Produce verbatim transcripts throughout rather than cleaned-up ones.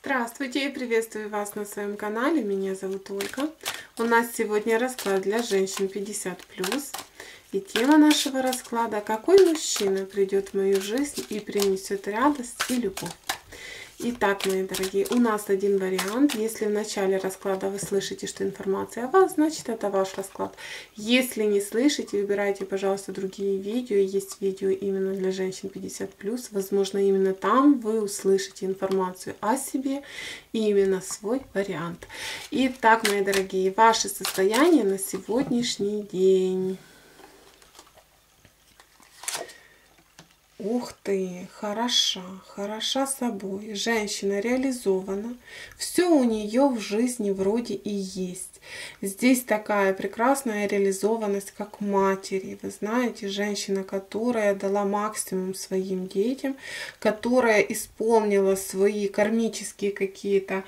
Здравствуйте, я приветствую вас на своем канале. Меня зовут Ольга. У нас сегодня расклад для женщин пятьдесят плюс. И тема нашего расклада: какой мужчина придет в мою жизнь и принесет радость и любовь. Итак, мои дорогие, у нас один вариант. Если в начале расклада вы слышите, что информация о вас, значит это ваш расклад. Если не слышите, выбирайте, пожалуйста, другие видео. Есть видео именно для женщин пятьдесят плюс. Возможно, именно там вы услышите информацию о себе и именно свой вариант. Итак, мои дорогие, ваше состояние на сегодняшний день. Ух ты, хороша, хороша собой, женщина реализована, все у нее в жизни вроде и есть. Здесь такая прекрасная реализованность как матери. Вы знаете, женщина, которая дала максимум своим детям, которая исполнила свои кармические какие-то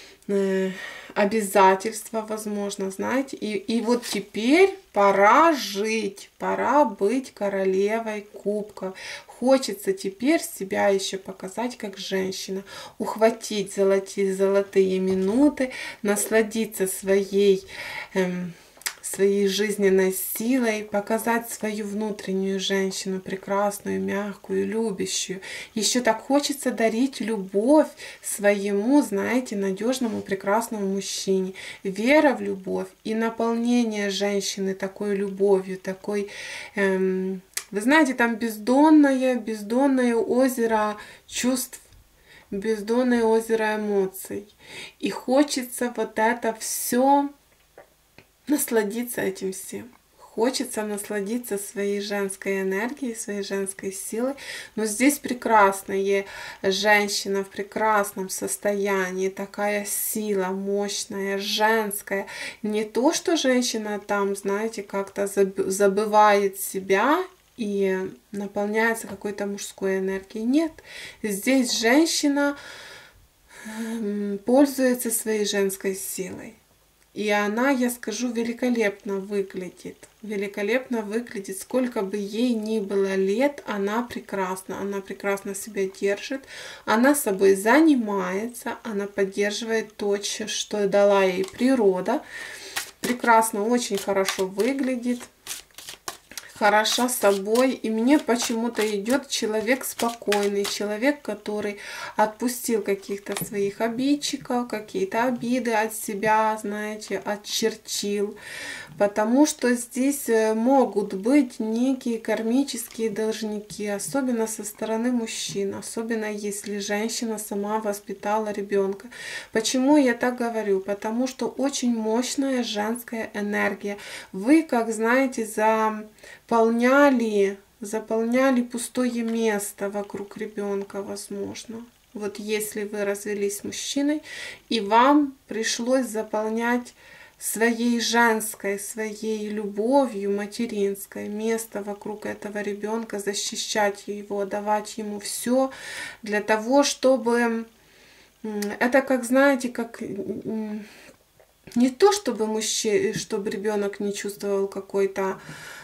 обязательства, возможно, знаете, и, и вот теперь пора жить, пора быть королевой кубков. Хочется теперь себя еще показать как женщина, ухватить золотые, золотые минуты, насладиться своей эм, своей жизненной силой, показать свою внутреннюю женщину, прекрасную, мягкую, любящую. Еще так хочется дарить любовь своему, знаете, надежному, прекрасному мужчине. Вера в любовь и наполнение женщины такой любовью, такой... Эм, вы знаете, там бездонное, бездонное озеро чувств, бездонное озеро эмоций. И хочется вот это все... насладиться этим всем. Хочется насладиться своей женской энергией, своей женской силой. Но здесь прекрасная женщина в прекрасном состоянии. Такая сила мощная, женская. Не то, что женщина там, знаете, как-то забывает себя и наполняется какой-то мужской энергией. Нет. Здесь женщина пользуется своей женской силой. И она, я скажу, великолепно выглядит. Великолепно выглядит. Сколько бы ей ни было лет, она прекрасна. Она прекрасно себя держит. Она собой занимается. Она поддерживает то, что дала ей природа. Прекрасно, очень хорошо выглядит. Хороша собой, и мне почему-то идет человек спокойный, человек, который отпустил каких-то своих обидчиков, какие-то обиды от себя, знаете, отчерчил, потому что здесь могут быть некие кармические должники, особенно со стороны мужчин, особенно если женщина сама воспитала ребенка. Почему я так говорю? Потому что очень мощная женская энергия. Вы, как знаете, за Заполняли, заполняли пустое место вокруг ребенка, возможно. Вот если вы развелись с мужчиной, и вам пришлось заполнять своей женской, своей любовью материнской место вокруг этого ребенка, защищать его, давать ему все для того, чтобы... Это, как знаете, как... Не то, чтобы мужчина, чтобы ребенок не чувствовал какой-то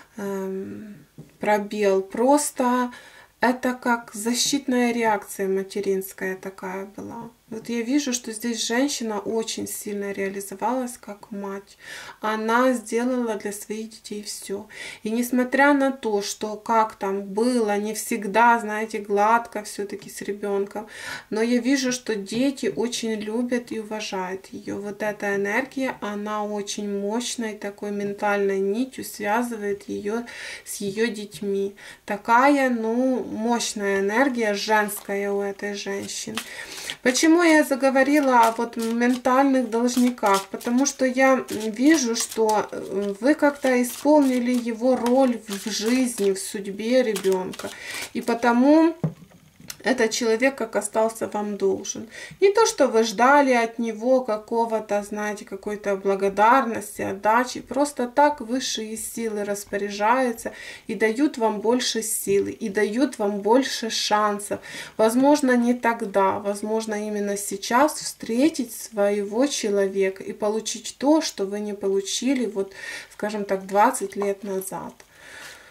пробел, просто это как защитная реакция материнская такая была. Вот я вижу, что здесь женщина очень сильно реализовалась как мать. Она сделала для своих детей все. И несмотря на то, что как там было, не всегда, знаете, гладко все-таки с ребенком, но я вижу, что дети очень любят и уважают ее. Вот эта энергия, она очень мощной, такой ментальной нитью связывает ее с ее детьми. Такая, ну, мощная энергия женская у этой женщины. Почему я заговорила о вот ментальных должниках? Потому что я вижу, что вы как-то исполнили его роль в жизни, в судьбе ребенка. И потому этот человек как остался вам должен. Не то, что вы ждали от него какого-то, знаете, какой-то благодарности, отдачи. Просто так высшие силы распоряжаются и дают вам больше силы, и дают вам больше шансов. Возможно, не тогда, возможно, именно сейчас встретить своего человека и получить то, что вы не получили, вот, скажем так, двадцать лет назад.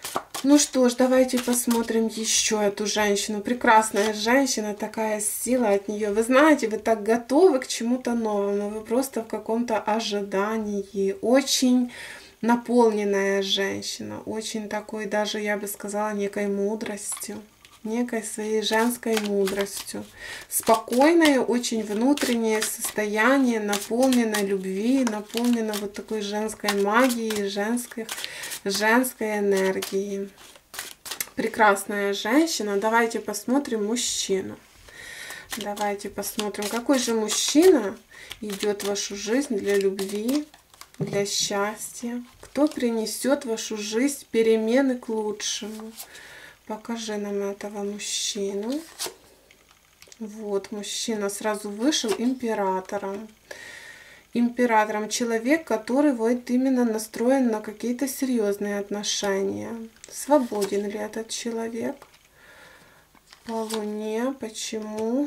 Ну что ж, давайте посмотрим еще эту женщину. Прекрасная женщина, такая сила от нее. Вы знаете, вы так готовы к чему-то новому, вы просто в каком-то ожидании. Очень наполненная женщина, очень такой, даже я бы сказала, некой мудростью, некой своей женской мудростью. Спокойное, очень внутреннее состояние, наполнено любви, наполнено вот такой женской магией, женской, женской энергией. Прекрасная женщина. Давайте посмотрим мужчину. Давайте посмотрим, какой же мужчина идет в вашу жизнь для любви, для счастья. Кто принесет в вашу жизнь перемены к лучшему. Покажи нам этого мужчину. Вот, мужчина сразу вышел императором. Императором человек, который вот именно настроен на какие-то серьезные отношения. Свободен ли этот человек? По Луне. Почему?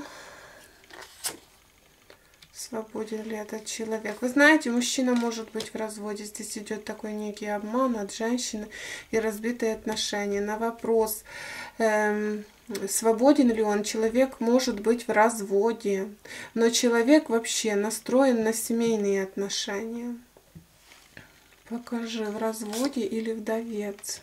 Свободен ли этот человек? Вы знаете, мужчина может быть в разводе. Здесь идет такой некий обман от женщины и разбитые отношения. На вопрос, эм, свободен ли он, человек может быть в разводе. Но человек вообще настроен на семейные отношения. Покажи, в разводе или вдовец.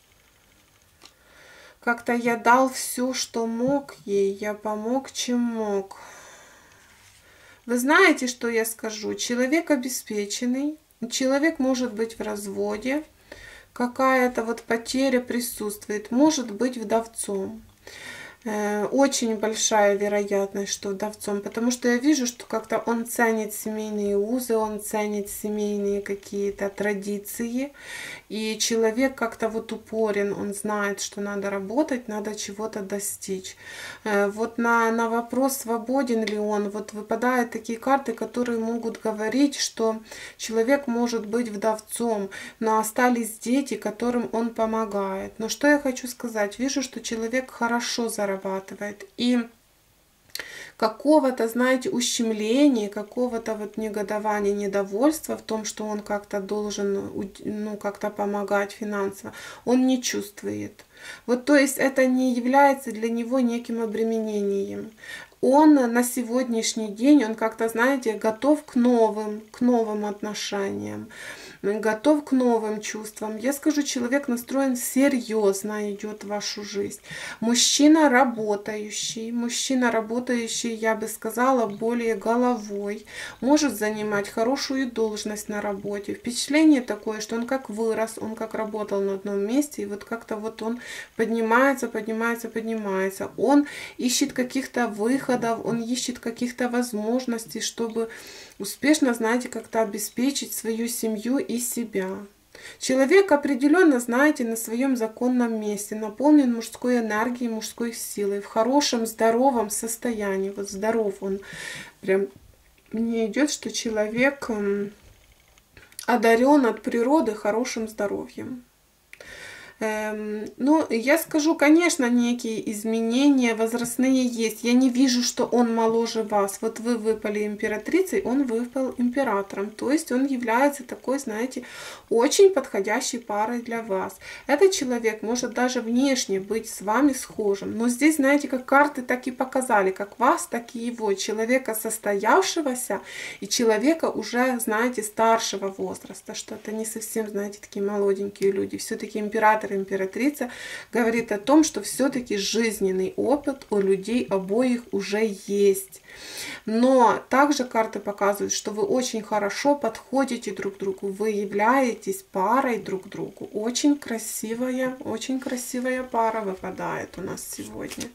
Как-то я дал все, что мог ей, я помог, чем мог. Вы знаете, что я скажу? Человек обеспеченный, человек может быть в разводе, какая-то вот потеря присутствует, может быть вдовцом. Очень большая вероятность, что вдовцом, потому что я вижу, что как-то он ценит семейные узы, он ценит семейные какие-то традиции, и человек как-то вот упорен, он знает, что надо работать, надо чего-то достичь. Вот на, на вопрос, свободен ли он, вот выпадают такие карты, которые могут говорить, что человек может быть вдовцом, но остались дети, которым он помогает. Но что я хочу сказать? Вижу, что человек хорошо зарабатывает, зарабатывает. И какого-то, знаете, ущемления, какого-то вот негодования, недовольства в том, что он как-то должен, ну, как-то помогать финансово, он не чувствует. Вот, то есть это не является для него неким обременением. Он на сегодняшний день, он как-то, знаете, готов к новым, к новым отношениям, готов к новым чувствам. Я скажу, человек настроен серьезно, идет в вашу жизнь. Мужчина работающий, мужчина работающий, я бы сказала, более головой, может занимать хорошую должность на работе. Впечатление такое, что он как вырос, он как работал на одном месте, и вот как-то вот он поднимается, поднимается, поднимается. Он ищет каких-то выходов, он ищет каких-то возможностей, чтобы успешно, знаете, как-то обеспечить свою семью и себя. Человек определенно, знаете, на своем законном месте, наполнен мужской энергией, мужской силой, в хорошем, здоровом состоянии. Вот здоров он. Прям мне идет, что человек одарен от природы хорошим здоровьем. Ну, я скажу, конечно, некие изменения возрастные есть. Я не вижу, что он моложе вас. Вот вы выпали императрицей, он выпал императором. То есть он является такой, знаете, очень подходящей парой для вас. Этот человек может даже внешне быть с вами схожим. Но здесь, знаете, как карты так и показали, как вас, так и его. Человека состоявшегося и человека уже, знаете, старшего возраста. Что это не совсем, знаете, такие молоденькие люди. Все-таки император, императрица говорит о том, что все-таки жизненный опыт у людей обоих уже есть. Но также карты показывают, что вы очень хорошо подходите друг к другу, вы являетесь парой друг к другу. Очень красивая, очень красивая пара выпадает у нас сегодня.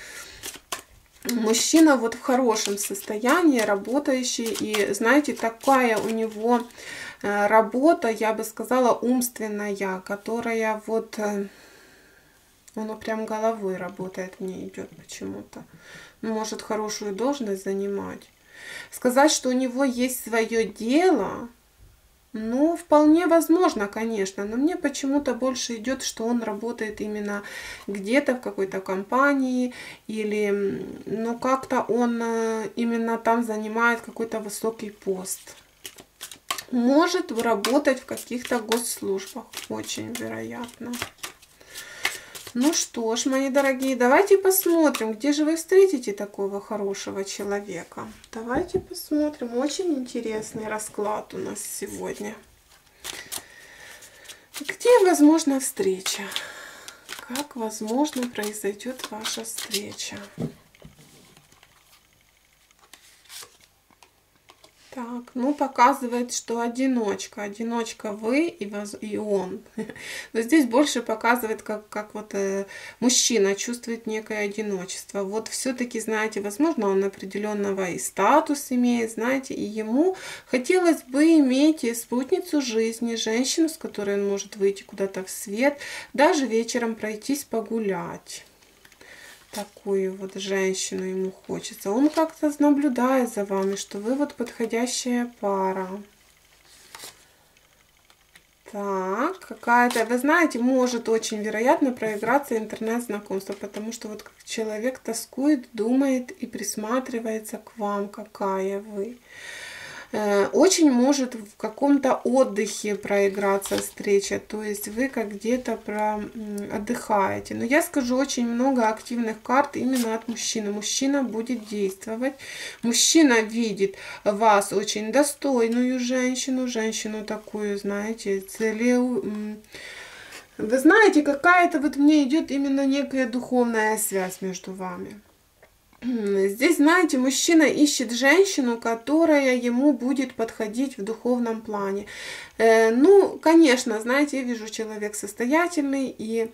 Мужчина вот в хорошем состоянии, работающий, и знаете, такая у него работа, я бы сказала, умственная, которая вот, он прям головой работает, мне идет почему-то. Может хорошую должность занимать. Сказать, что у него есть свое дело, ну, вполне возможно, конечно, но мне почему-то больше идет, что он работает именно где-то в какой-то компании, или, ну, как-то он именно там занимает какой-то высокий пост. Может работать в каких-то госслужбах, очень вероятно. Ну что ж, мои дорогие, давайте посмотрим, где же вы встретите такого хорошего человека. Давайте посмотрим. Очень интересный расклад у нас сегодня. Где возможна встреча? Как возможно произойдет ваша встреча? Так, ну показывает, что одиночка. Одиночка вы и, воз... и он. Но здесь больше показывает, как, как вот э, мужчина чувствует некое одиночество. Вот все-таки, знаете, возможно, он определенного и статус имеет, знаете, и ему хотелось бы иметь спутницу жизни, женщину, с которой он может выйти куда-то в свет, даже вечером пройтись погулять. Такую вот женщину ему хочется. Он как-то наблюдает за вами, что вы вот подходящая пара. Так, какая-то, вы знаете, может очень вероятно проиграться интернет-знакомство, потому что вот человек тоскует, думает и присматривается к вам, какая вы. Очень может в каком-то отдыхе проиграться встреча, то есть вы как где-то про отдыхаете. Но я скажу, очень много активных карт именно от мужчины. Мужчина будет действовать. Мужчина видит вас очень достойную женщину, женщину такую, знаете, целеу... Вы знаете, какая-то вот мне идет именно некая духовная связь между вами. Здесь, знаете, мужчина ищет женщину, которая ему будет подходить в духовном плане. Э, ну, конечно, знаете, я вижу, человек состоятельный, и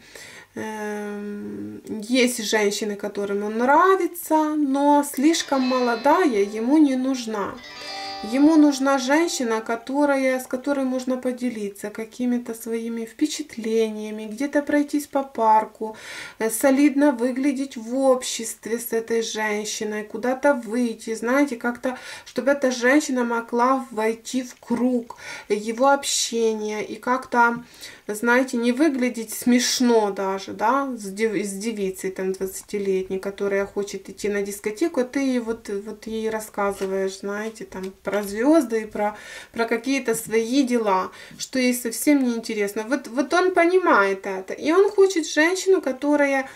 э, есть женщины, которым он нравится, но слишком молодая ему не нужна. Ему нужна женщина, которая, с которой можно поделиться какими-то своими впечатлениями, где-то пройтись по парку, солидно выглядеть в обществе с этой женщиной, куда-то выйти, знаете, как-то, чтобы эта женщина могла войти в круг его общения и как-то, знаете, не выглядеть смешно даже, да, с, дев, с девицей там двадцатилетней, которая хочет идти на дискотеку, а ты ей вот, вот ей рассказываешь, знаете, там про звезды и про, про какие-то свои дела, что ей совсем не интересно. Вот, вот он понимает это, и он хочет женщину, которая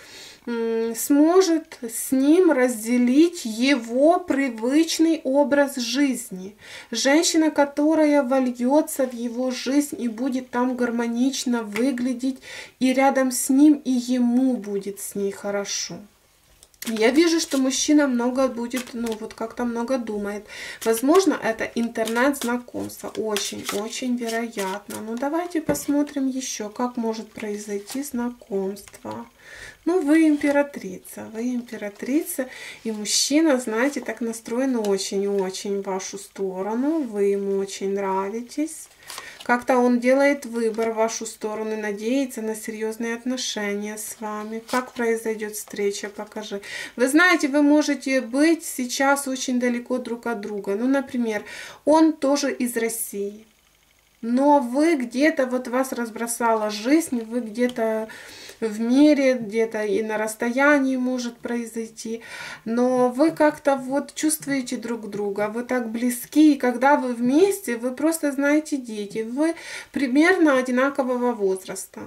сможет с ним разделить его привычный образ жизни. Женщина, которая вольется в его жизнь и будет там гармонично выглядеть, и рядом с ним, и ему будет с ней хорошо. Я вижу, что мужчина много будет, ну вот как-то много думает. Возможно, это интернет-знакомство. Очень-очень вероятно. Ну давайте посмотрим еще, как может произойти знакомство. Ну, вы императрица, вы императрица, и мужчина, знаете, так настроен очень-очень в вашу сторону, вы ему очень нравитесь. Как-то он делает выбор в вашу сторону и надеется на серьезные отношения с вами. Как произойдет встреча, покажи. Вы знаете, вы можете быть сейчас очень далеко друг от друга. Ну, например, он тоже из России, но вы где-то, вот вас разбросала жизнь, вы где-то в мире, где-то и на расстоянии может произойти, но вы как-то вот чувствуете друг друга, вы так близки, и когда вы вместе, вы просто знаете дети, вы примерно одинакового возраста.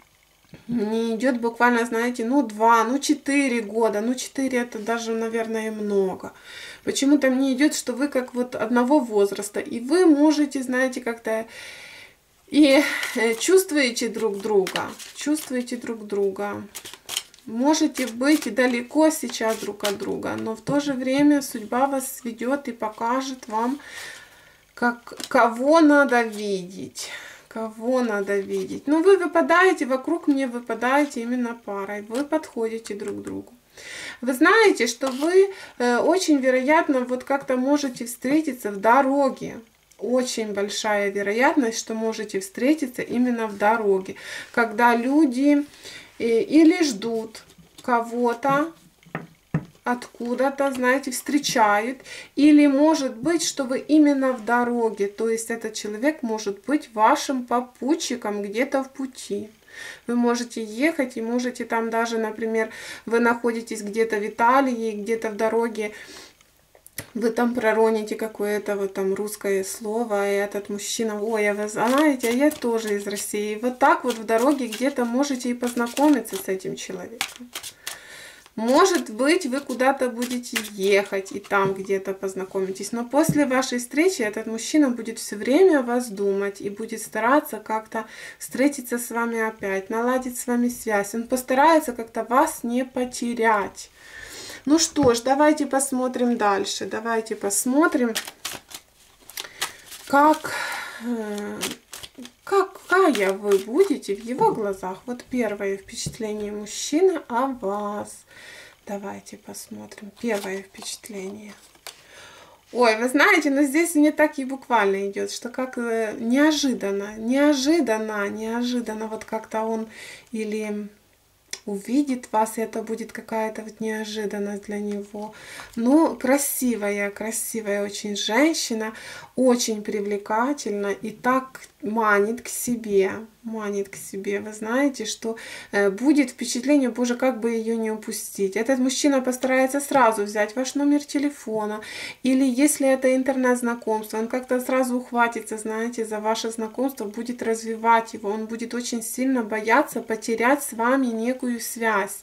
Не идет буквально, знаете, ну два, ну четыре года, ну четыре это даже, наверное, много. Почему-то мне идет, что вы как вот одного возраста, и вы можете, знаете, как-то и чувствуете друг друга, чувствуете друг друга. Можете быть далеко сейчас друг от друга, но в то же время судьба вас сведет и покажет вам, как, кого надо видеть. Кого надо видеть. Ну, вы выпадаете, вокруг мне выпадаете именно парой. Вы подходите друг к другу. Вы знаете, что вы э, очень вероятно вот как-то можете встретиться в дороге. Очень большая вероятность, что можете встретиться именно в дороге, когда люди или ждут кого-то откуда-то, знаете, встречают, или может быть, что вы именно в дороге, то есть этот человек может быть вашим попутчиком где-то в пути. Вы можете ехать и можете там даже, например, вы находитесь где-то в Италии, где-то в дороге вы там пророните какое-то вот там русское слово, и этот мужчина, ой, а вы знаете, а я тоже из России. Вот так вот в дороге где-то можете и познакомиться с этим человеком. Может быть, вы куда-то будете ехать и там где-то познакомитесь, но после вашей встречи этот мужчина будет все время о вас думать и будет стараться как-то встретиться с вами опять, наладить с вами связь. Он постарается как-то вас не потерять. Ну что ж, давайте посмотрим дальше. Давайте посмотрим, как, какая вы будете в его глазах. Вот первое впечатление мужчины о вас. Давайте посмотрим. Первое впечатление. Ой, вы знаете, но здесь не так и буквально идет, что как неожиданно, неожиданно, неожиданно. Вот как-то он или увидит вас, и это будет какая-то вот неожиданность для него. Ну, красивая, красивая очень женщина, очень привлекательна и так манит к себе, манит к себе. Вы знаете, что э, будет впечатление, боже, как бы ее не упустить. Этот мужчина постарается сразу взять ваш номер телефона, или если это интернет-знакомство, он как-то сразу ухватится, знаете, за ваше знакомство, будет развивать его, он будет очень сильно бояться потерять с вами некую связь.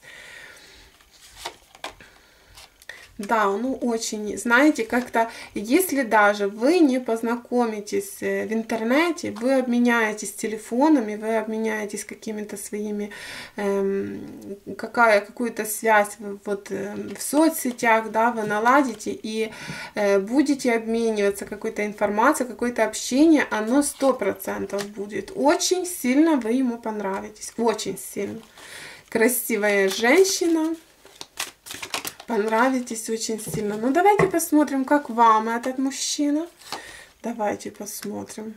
Да, ну очень, знаете, как-то, если даже вы не познакомитесь в интернете, вы обменяетесь телефонами, вы обменяетесь какими-то своими, эм, какая, какую-то связь вот э, в соцсетях, да, вы наладите и э, будете обмениваться какой-то информацией, какое-то общение, оно сто процентов будет. Очень сильно вы ему понравитесь, очень сильно. Красивая женщина. Понравитесь очень сильно. Ну, давайте посмотрим, как вам этот мужчина. Давайте посмотрим.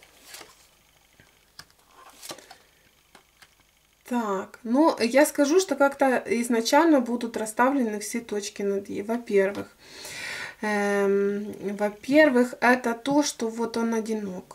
Так, ну, я скажу, что как-то изначально будут расставлены все точки над «и». Во-первых, эм, во-первых, это то, что вот он одинок.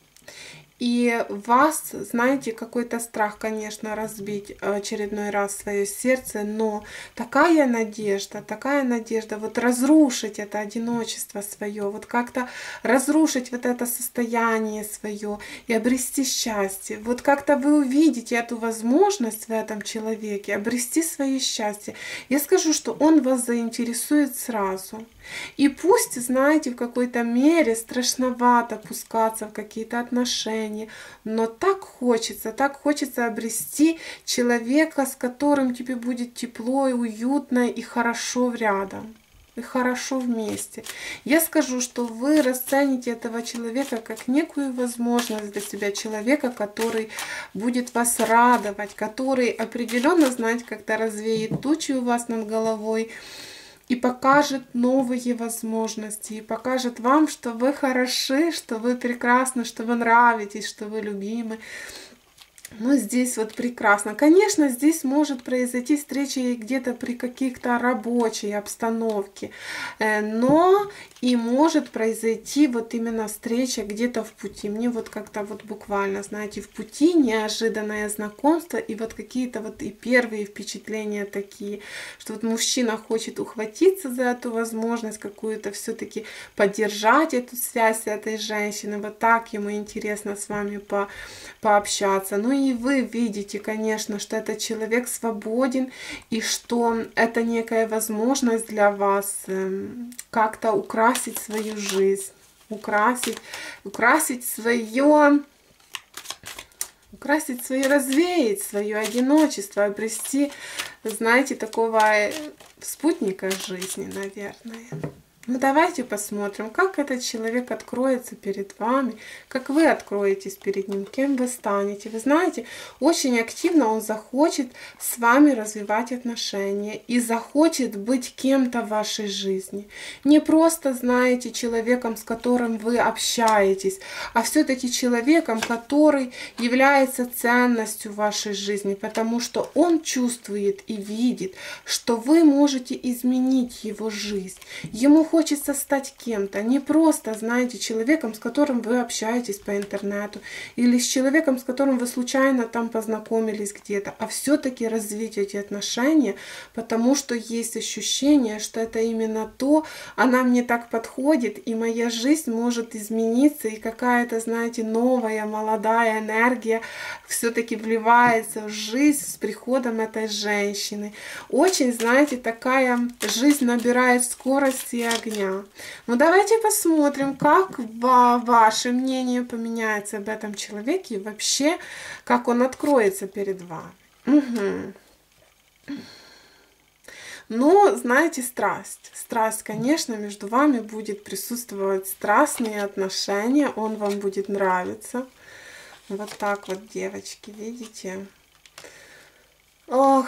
И вас, знаете, какой-то страх, конечно, разбить очередной раз свое сердце, но такая надежда, такая надежда, вот разрушить это одиночество свое, вот как-то разрушить вот это состояние свое и обрести счастье. Вот как-то вы увидите эту возможность в этом человеке, обрести свое счастье. Я скажу, что он вас заинтересует сразу. И пусть, знаете, в какой-то мере страшновато пускаться в какие-то отношения, но так хочется, так хочется обрести человека, с которым тебе будет тепло и уютно и хорошо рядом, и хорошо вместе. Я скажу, что вы расцените этого человека как некую возможность для себя, человека, который будет вас радовать, который определенно, знаете, как-то развеет тучи у вас над головой, и покажет новые возможности, и покажет вам, что вы хороши, что вы прекрасны, что вы нравитесь, что вы любимы. Ну, здесь вот прекрасно. Конечно, здесь может произойти встреча где-то при каких-то рабочей обстановке, но и может произойти вот именно встреча где-то в пути. Мне вот как-то вот буквально, знаете, в пути неожиданное знакомство и вот какие-то вот и первые впечатления такие, что вот мужчина хочет ухватиться за эту возможность какую-то, все-таки поддержать эту связь с этой женщиной. Вот так ему интересно с вами по, пообщаться. Ну и вы видите, конечно, что этот человек свободен и что это некая возможность для вас как-то украсить свою жизнь, украсить, украсить свое, украсить свое, развеять свое одиночество, обрести, знаете, такого спутника жизни, наверное. Ну, давайте посмотрим, как этот человек откроется перед вами, как вы откроетесь перед ним, кем вы станете. Вы знаете, очень активно он захочет с вами развивать отношения и захочет быть кем-то в вашей жизни. Не просто, знаете, человеком, с которым вы общаетесь, а все-таки человеком, который является ценностью в вашей жизни, потому что он чувствует и видит, что вы можете изменить его жизнь. Ему хочется стать кем-то, не просто, знаете, человеком, с которым вы общаетесь по интернету, или с человеком, с которым вы случайно там познакомились где-то, а все-таки развить эти отношения, потому что есть ощущение, что это именно то, она мне так подходит, и моя жизнь может измениться, и какая-то, знаете, новая, молодая энергия все-таки вливается в жизнь с приходом этой женщины. Очень, знаете, такая жизнь набирает скорости и огня. Но давайте посмотрим, как ваше мнение поменяется об этом человеке и вообще, как он откроется перед вами. Угу. Но, знаете, страсть. Страсть, конечно, между вами будет присутствовать страстные отношения, он вам будет нравиться. Вот так вот, девочки, видите? Ох,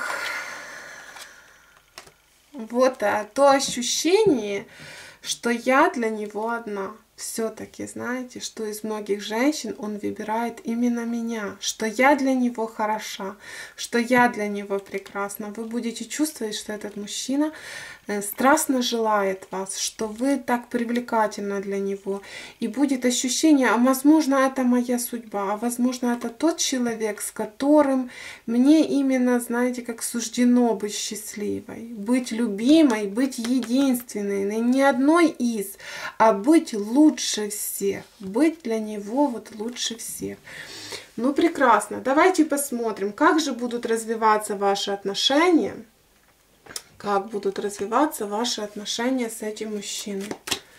вот а, то ощущение, что я для него одна. Все-таки, знаете, что из многих женщин он выбирает именно меня, что я для него хороша, что я для него прекрасна. Вы будете чувствовать, что этот мужчина страстно желает вас, что вы так привлекательны для него. И будет ощущение, а возможно, это моя судьба, а возможно, это тот человек, с которым мне именно, знаете, как суждено быть счастливой, быть любимой, быть единственной, не одной из, а быть лучше всех, быть для него вот лучше всех. Ну, прекрасно. Давайте посмотрим, как же будут развиваться ваши отношения. Как будут развиваться ваши отношения с этим мужчиной.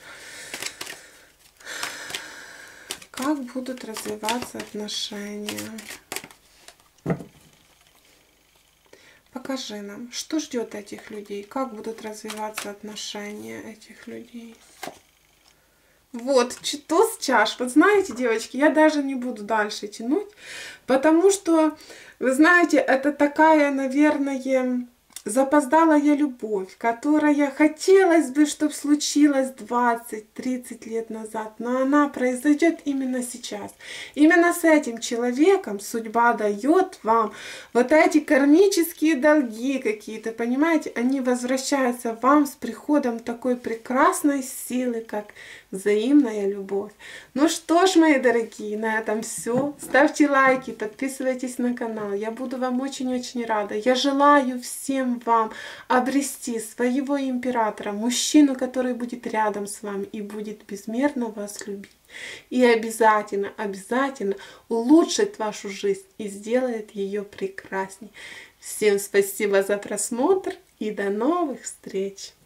Как будут развиваться отношения. Покажи нам, что ждет этих людей. Как будут развиваться отношения этих людей. Вот, туз чаш. Вот знаете, девочки, я даже не буду дальше тянуть. Потому что, вы знаете, это такая, наверное... запоздалая любовь, которая хотелось бы, чтобы случилась двадцать-тридцать лет назад, но она произойдет именно сейчас. Именно с этим человеком судьба дает вам вот эти кармические долги какие-то, понимаете, они возвращаются вам с приходом такой прекрасной силы, как взаимная любовь. Ну что ж, мои дорогие, на этом все. Ставьте лайки, подписывайтесь на канал. Я буду вам очень-очень рада. Я желаю всем вам обрести своего императора, мужчину, который будет рядом с вами и будет безмерно вас любить. И обязательно, обязательно улучшит вашу жизнь и сделает ее прекрасней. Всем спасибо за просмотр и до новых встреч!